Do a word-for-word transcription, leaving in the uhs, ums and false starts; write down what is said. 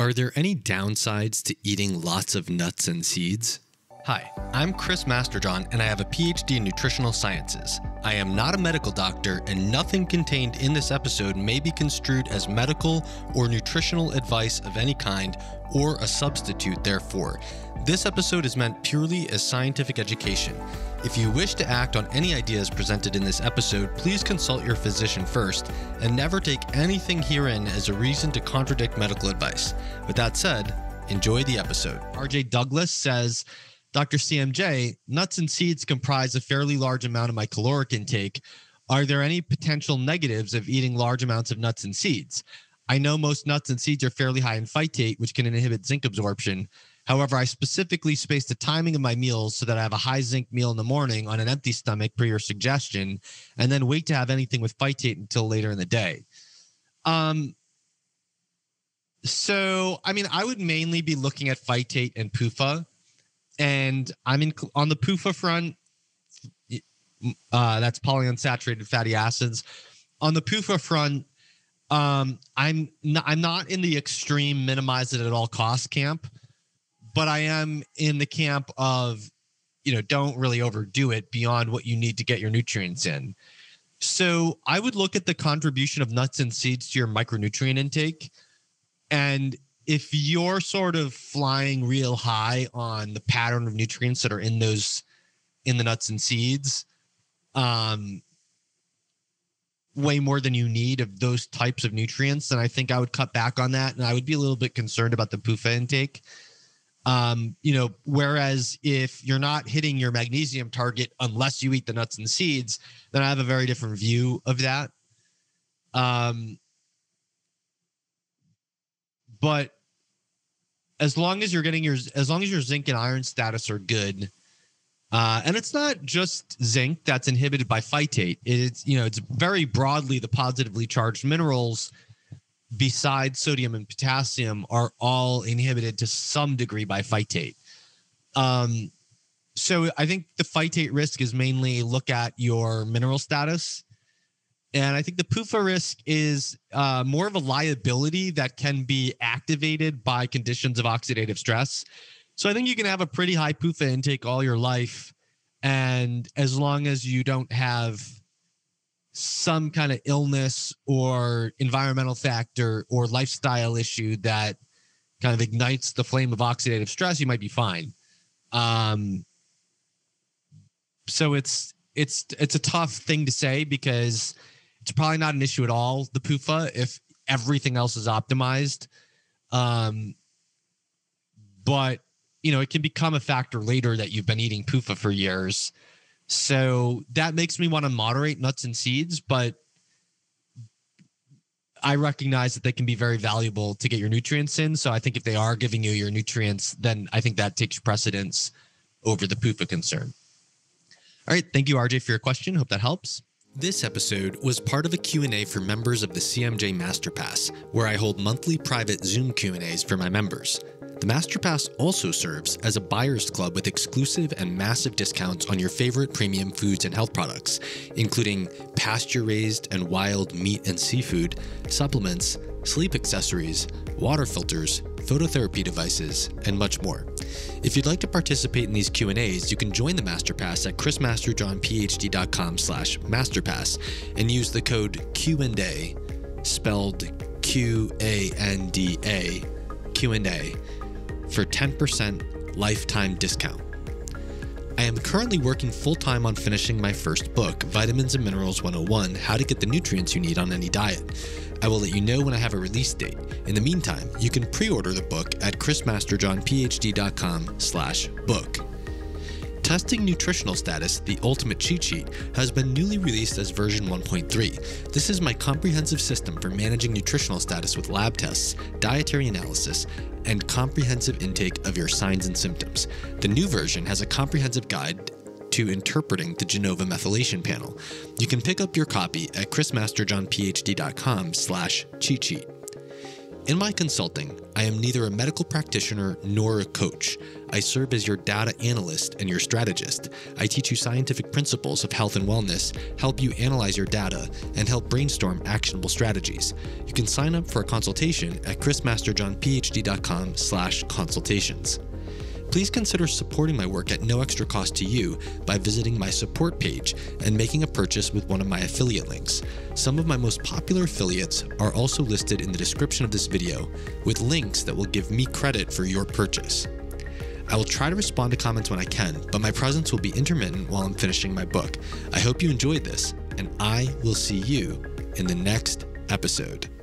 Are there any downsides to eating lots of nuts and seeds? Hi, I'm Chris Masterjohn, and I have a P H D in nutritional sciences. I am not a medical doctor, and nothing contained in this episode may be construed as medical or nutritional advice of any kind, or a substitute therefore. This episode is meant purely as scientific education. If you wish to act on any ideas presented in this episode, please consult your physician first, and never take anything herein as a reason to contradict medical advice. With that said, enjoy the episode. R J Douglas says, Doctor C M J, nuts and seeds comprise a fairly large amount of my caloric intake. Are there any potential negatives of eating large amounts of nuts and seeds? I know most nuts and seeds are fairly high in phytate, which can inhibit zinc absorption. However, I specifically space the timing of my meals so that I have a high zinc meal in the morning on an empty stomach per your suggestion, and then wait to have anything with phytate until later in the day. Um, so, I mean, I would mainly be looking at phytate and P U F A. And I'm in on the P U F A front. Uh, that's polyunsaturated fatty acids. On the P U F A front, um, I'm not, I'm not in the extreme minimize it at all cost camp, but I am in the camp of, you know, don't really overdo it beyond what you need to get your nutrients in. So I would look at the contribution of nuts and seeds to your micronutrient intake, and if you're sort of flying real high on the pattern of nutrients that are in those, in the nuts and seeds, um, way more than you need of those types of nutrients, then I think I would cut back on that. And I would be a little bit concerned about the P U F A intake. Um, you know, whereas if you're not hitting your magnesium target unless you eat the nuts and seeds, then I have a very different view of that. Um, but as long as you're getting your, as long as your zinc and iron status are good, uh, and it's not just zinc that's inhibited by phytate. It's, you know, it's very broadly the positively charged minerals besides sodium and potassium are all inhibited to some degree by phytate. Um, so I think the phytate risk is mainly look at your mineral status. And I think the P U F A risk is uh, more of a liability that can be activated by conditions of oxidative stress. So I think you can have a pretty high P U F A intake all your life. And as long as you don't have some kind of illness or environmental factor or lifestyle issue that kind of ignites the flame of oxidative stress, you might be fine. Um, so it's, it's, it's a tough thing to say because it's probably not an issue at all, the P U F A, if everything else is optimized. Um, but, you know, it can become a factor later that you've been eating P U F A for years. So that makes me want to moderate nuts and seeds, but I recognize that they can be very valuable to get your nutrients in. So I think if they are giving you your nutrients, then I think that takes precedence over the P U F A concern. All right. Thank you, R J, for your question. Hope that helps. This episode was part of a Q and A for members of the C M J Masterpass, where I hold monthly private Zoom Q and A's for my members. The Masterpass also serves as a buyer's club with exclusive and massive discounts on your favorite premium foods and health products, including pasture-raised and wild meat and seafood, supplements, sleep accessories, water filters, phototherapy devices, and much more. If you'd like to participate in these Q and A's, you can join the Masterpass at chrismasterjohnphd.com slash masterpass and use the code Q and A, spelled Q A N D A, Q and A, for ten percent lifetime discount. I am currently working full-time on finishing my first book, Vitamins and Minerals one oh one, How to Get the Nutrients You Need on Any Diet. I will let you know when I have a release date. In the meantime, you can pre-order the book at chrismasterjohnphd.com slash book. Testing Nutritional Status, the Ultimate Cheat Sheet, has been newly released as version one point three. This is my comprehensive system for managing nutritional status with lab tests, dietary analysis, and comprehensive intake of your signs and symptoms. The new version has a comprehensive guide to interpreting the Genova methylation panel. You can pick up your copy at chrismasterjohnphd.com slash cheat sheet. In my consulting, I am neither a medical practitioner nor a coach. I serve as your data analyst and your strategist. I teach you scientific principles of health and wellness, help you analyze your data, and help brainstorm actionable strategies. You can sign up for a consultation at chris masterjohn p h d dot com slash consultations. Please consider supporting my work at no extra cost to you by visiting my support page and making a purchase with one of my affiliate links. Some of my most popular affiliates are also listed in the description of this video, with links that will give me credit for your purchase. I will try to respond to comments when I can, but my presence will be intermittent while I'm finishing my book. I hope you enjoyed this, and I will see you in the next episode.